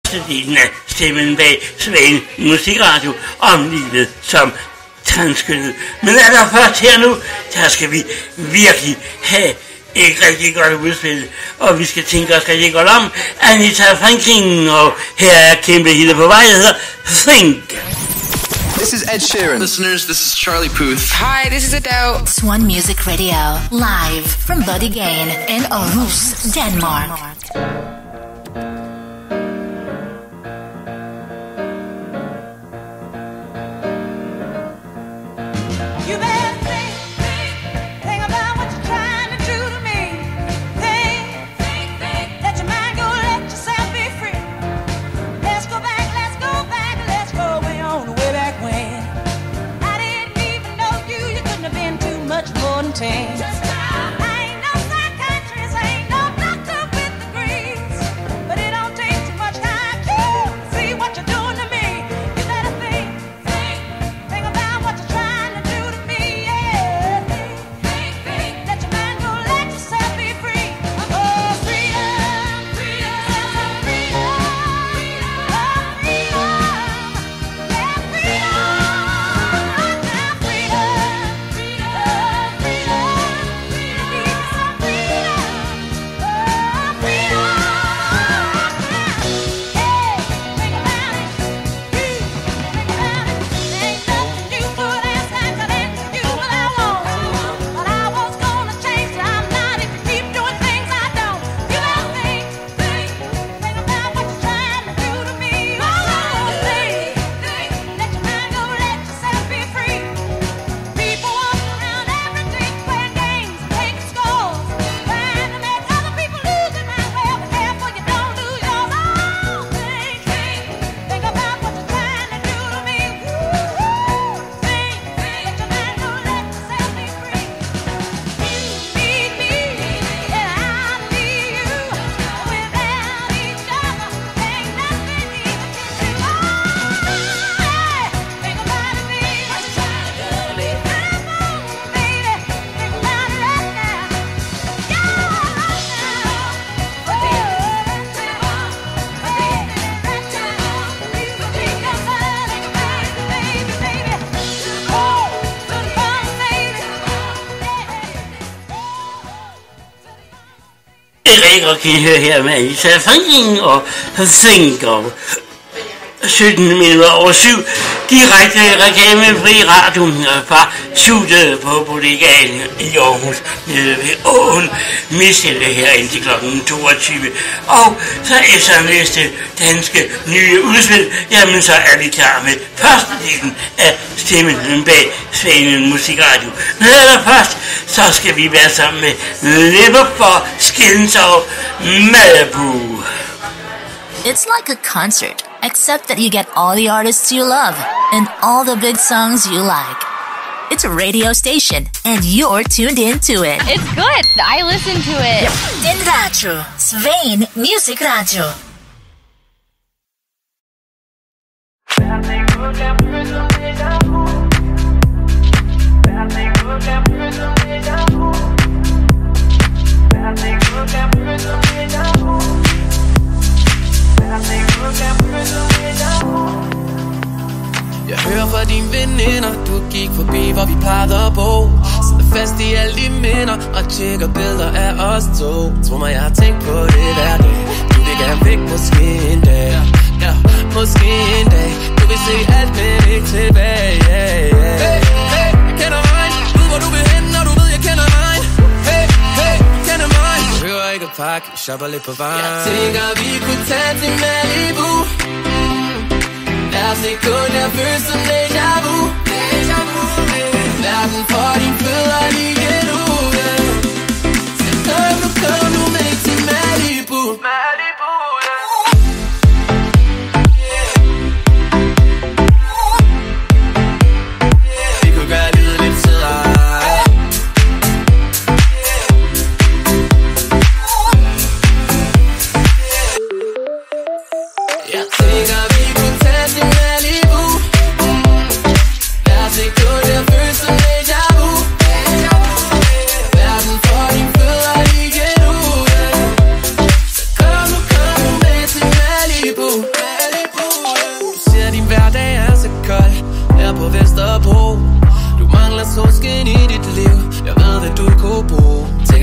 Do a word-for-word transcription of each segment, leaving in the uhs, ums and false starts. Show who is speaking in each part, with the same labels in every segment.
Speaker 1: første delen af stemmen bag Svane Musikradio om livet som transkønnet. Men allerførst her nu, der skal vi virkelig have et rigtig godt udspil, og vi skal tænke os rigtig godt om. Anita Franklin, og her er kæmpe hitte på vej, der hedder Think.
Speaker 2: This is Ed Sheeran.
Speaker 3: Listeners, this is Charlie Puth.
Speaker 4: Hi, this is Adele.
Speaker 5: Swan Music Radio, live from Bodø in Aarhus, Denmark.
Speaker 6: Just I ain't no psychiatrist, ain't no doctor with degrees, but it don't take too much time to see what you're doing to me. You better think, think, think about what you're trying to do to me. Yeah, think, think, think. Let your mind go, let yourself be free. Oh, freedom, freedom, freedom, oh, freedom, yeah, freedom, now freedom, freedom.
Speaker 1: Og kan I høre her med Anita Franklin og Think of sytten minutter over syv, direkte reklamefri radio fra studiet på Bodegaen i Aarhus nede ved åen. Michelle her indtil klokken toogtyve. Og så efter næste danske nye udspil, jamen så er vi klar med første delen af stemmen bag Svane Musikradio. Men allerførst, så skal vi være sammen med Liverpool, Skins og Malibu.
Speaker 5: It's like a concert, except that you get all the artists you love and all the big songs you like. It's a radio station, and you're tuned into it.
Speaker 7: It's good. I listen to it.
Speaker 5: Din Radio, Svane Musikradio.
Speaker 8: Jeg hører fra dine veninder, du gik forbi, hvor vi plejede at bo. Sidder fast i alle de minder og tjekker billeder af os to. Tror mig, jeg har tænkt på det hver dag. Du vil gerne væk, måske en dag. Ja, måske en dag. Du vil se alt, men ikke tilbage. Yeah, yeah. Hey, hey, jeg kender vejen. Ved hvor du vil hen, når du ved, jeg kender vejen. Hey, hey, jeg kender vejen. Du hører ikke at pakke, shopper lidt på vejen. Jeg tænker, vi kunne tage til Malibu. Hver sekund jeg føler som déjà vu. Verden for dine fødder lige nu. Så kom nu, kom nu med til Malibu. Malibu, vi kunne gøre livet lidt sødere. Jeg tænker vi kunne tage til Malibu.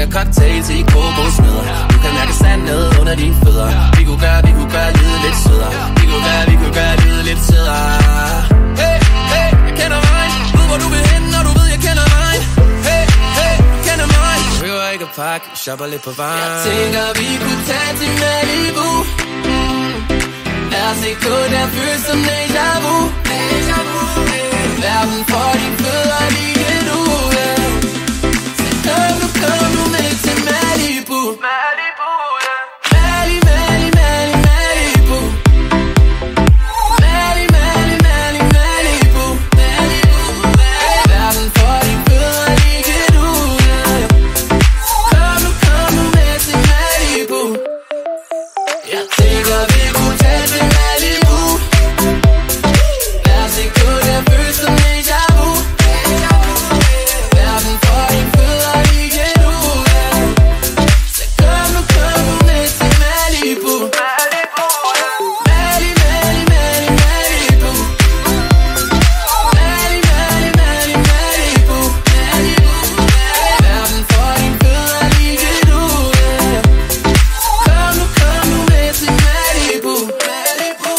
Speaker 8: drikker cocktails i kokosnødder. Du kan mærke sand ned under dine fødder. Vi kunne gøre, vi kunne gøre livet lidt sødere. Vi kunne gøre, vi kunne gøre livet lidt sødere. Hey, hey, jeg kender vejen. Ved hvor du vil hen, når du ved jeg kender vejen. Hey, hey, du kender mig. Du behøver ikke at pakke, shopper lidt på vejen. Jeg tænker vi kunne tage til Malibu. Lad os ikke gå der føles som déjà vu. Verden for de fødder lige nu. Så kom nu, kom nu med til Malibu. Malibu, ja. Mali, Mali, Mali, Malibu. Mali, Mali, Mali, Malibu. Verden for de fødder lige nu. Kom nu, kom nu med til Malibu. Jeg tænker vi kunne tage til Malibu. Lad os ikke gå der føles som déjà vu. Verden for de fødder lige nu. Så kom nu, kom nu med til Malibu. Mali, Mali, Mali, Malibu. Mali, Mali, Mali, Malibu. Verden for de fødder lige nu. Kom nu, kom nu med til Malibu. Malibu.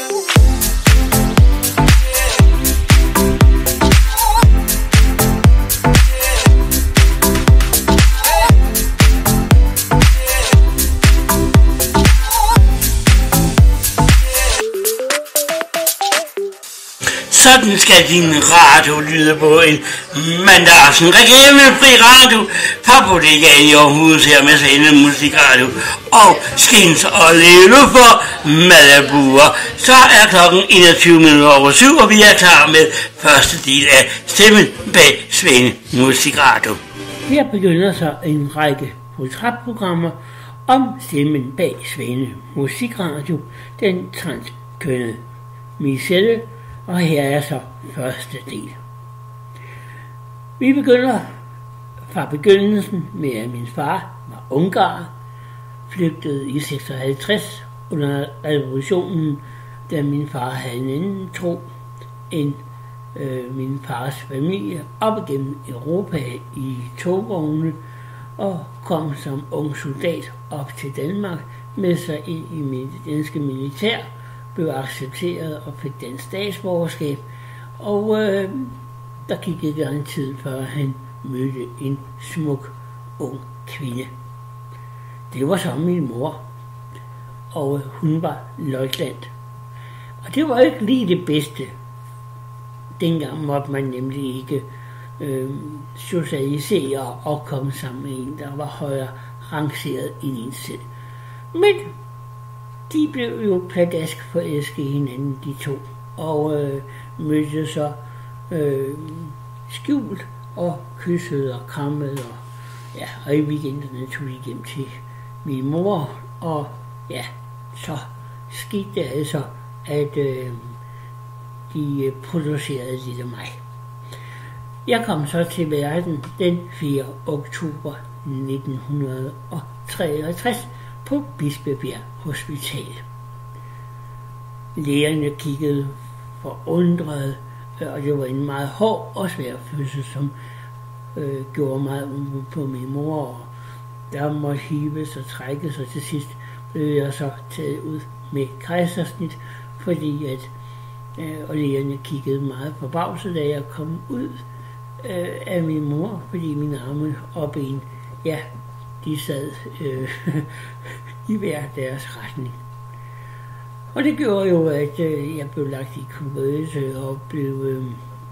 Speaker 1: Sådan skal din radio lyde på en mandag aften. Reklamefri radio fra Bodegaen i Aarhus her med Svane Musikradio og Skins og Leve for Malibuer. Så er klokken enogtyve minutter over syv, og vi er klar med første del af Stemmen bag Svane Musikradio. Her begynder så en række portrætprogrammer om stemmen bag Svane Musikradio, den transkønnede Michelle. Og her er så første del. Vi begynder fra begyndelsen med, at min far var ungarer, flygtede i seksoghalvtreds under revolutionen, da min far havde en anden tro end øh, min fars familie, op igennem Europa i togvogne og kom som ung soldat op til Danmark med sig ind i det danske militær, blev accepteret og fik dansk statsborgerskab, og øh, der gik ikke lang tid før han mødte en smuk ung kvinde. Det var så min mor, og hun var løjtnant. Og det var ikke lige det bedste. Dengang måtte man nemlig ikke øh, socialisere og komme sammen med en, der var højere rangeret end en selv. Men de blev jo pladask forelskede i hinanden, de to, og øh, mødte så øh, skjult og kyssede og krammede, og, ja, og i weekenderne tog de hjem til min mor, og ja, så skete det altså, at øh, de producerede lidt af mig. Jeg kom så til verden den fjerde oktober nitten treogtres på Bispebjerg Hospital. Lægerne kiggede forundret, og det var en meget hård og svær fødsel, som øh, gjorde meget umage på min mor, og der måtte hives og trækkes, og til sidst blev jeg så taget ud med kejsersnit, fordi at øh, og lægerne kiggede meget forbavset, da jeg kom ud øh, af min mor, fordi mine arme og ben, ja, de sad øh, i hver deres retning. Og det gjorde jo, at øh, jeg blev lagt i kuvøse og blev øh,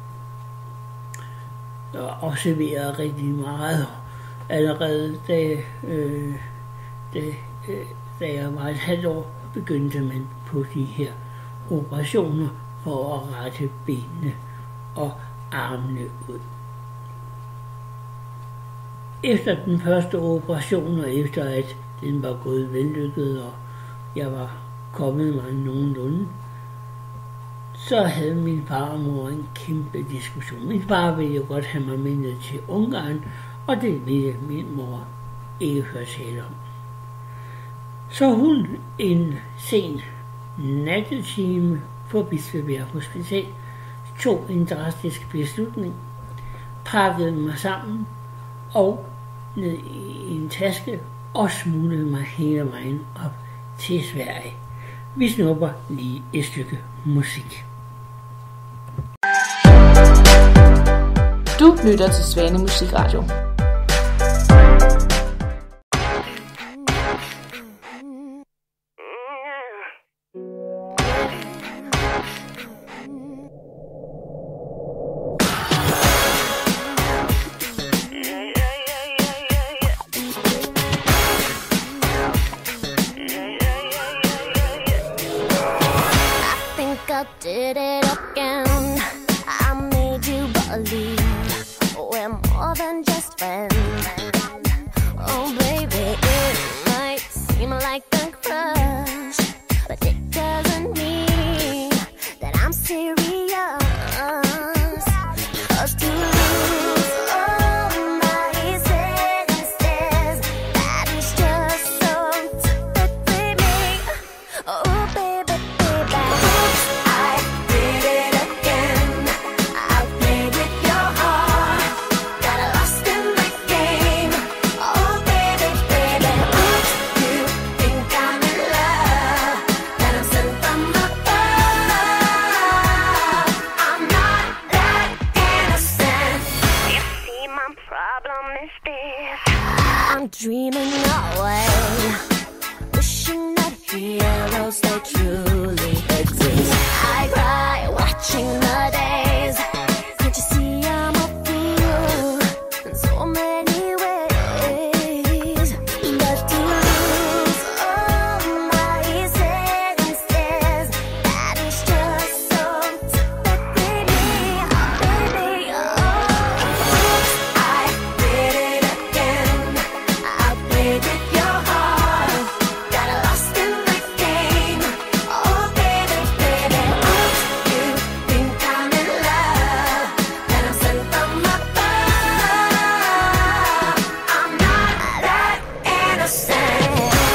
Speaker 1: observeret rigtig meget. Allerede da, øh, da, øh, da jeg var et halvt år, begyndte man på de her operationer for at rette benene og armene ud. Efter den første operation, og efter at den var gået vellykket, og jeg var kommet mig nogenlunde, så havde min far og mor en kæmpe diskussion. Min far ville jo godt have mig med ned til Ungarn, og det ville min mor ikke høre tale om. Så hun en sen nattetime på Bispebjerg Hospital tog en drastisk beslutning, pakkede mig sammen og ned i en taske og smuglede mig hele vejen op til Sverige. Vi snupper lige et stykke musik.
Speaker 3: Du lytter til Svane Musikradio.
Speaker 4: Did it again. I made you believe we're more than just friends. Oh baby, it might seem like a crush, but it doesn't mean that I'm serious. 'Cause to lose all my senses, that is just so typically me. Oh baby, baby, oops, I did it again. I played with your heart, got lost in the game. Oh baby, baby, oops, you think I'm in love, that I'm sent from above. I'm not that innocent. You see, my problem is this: I'm dreaming away, wishing that heroes they truly exist. I cry watching the days. Can't you see I'm a fool in so many ways? But to lose all my senses, that is just so typically me, baby. Oh, oops, I did it again. I played with your heart, got lost in the game. Oh baby, baby, oops, you think I'm in love, that I'm sent from above. I'm not that innocent.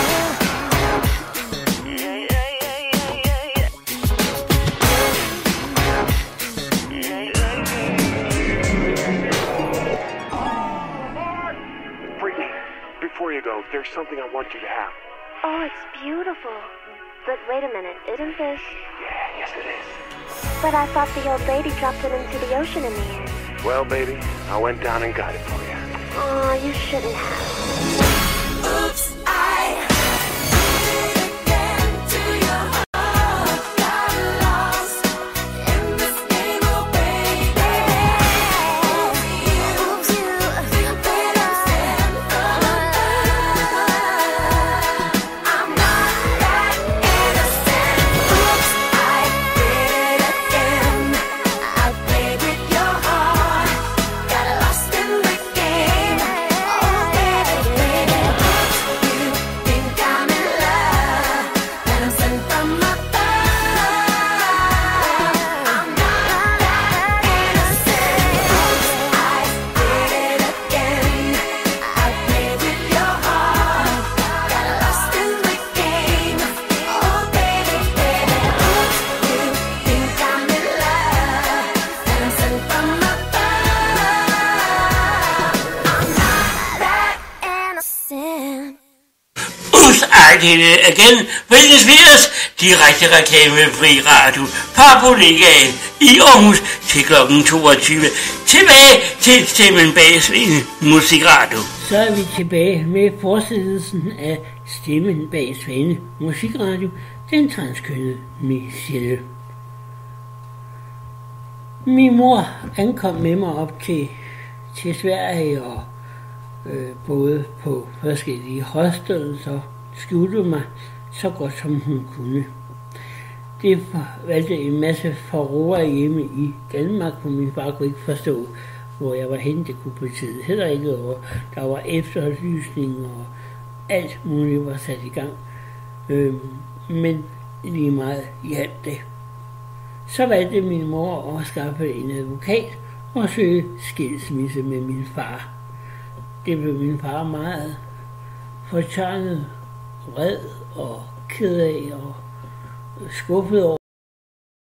Speaker 9: Brittany, before you go, there's something I want you to have.
Speaker 4: Oh, it's beautiful. But wait a minute, isn't this?
Speaker 9: Yeah, yes it is.
Speaker 4: But I thought the old lady dropped it into the ocean in the end.
Speaker 9: Well, baby, I went down and got it for you.
Speaker 4: Oh, you shouldn't have. Oops, I did it again to your heart. Got lost in this game, oh baby. Oops, you think that I'm sent from above. I'm not that innocent. Oops, I did it again. I played with your heart, got lost in the game. Oh baby, baby, oops, you think I'm in love, that I'm sent from above. I'm not that innocent. Oops, I did it again. I played with your heart, got lost in the game. Oh baby, baby, oops, you think I'm in love, that I'm sent from above. I'm not that innocent.
Speaker 1: Us er det igen. Britney Spears, direkte reklamefri radio fra Bodegaen i Aarhus til klokken toogtyve. Tilbage til Stemmen bag Svane Musikradio. Så er vi tilbage med fortsættelsen af Stemmen bag Svane Musikradio, den transkønnede Michelle. Min mor ankom med mig op til, til Sverige og øh, boede på forskellige hostels og skjulte mig så godt som hun kunne. Det valgte en masse forroer hjemme i Danmark, for min far kunne ikke forstå, hvor jeg var henne. Det kunne politiet heller ikke, og der var efterlysning og alt muligt var sat i gang. Øh, men lige meget hjalp det. Så valgte min mor at skaffe en advokat og søge skilsmisse med min far. Det blev min far meget fortørnet, vred og ked af og skuffet over.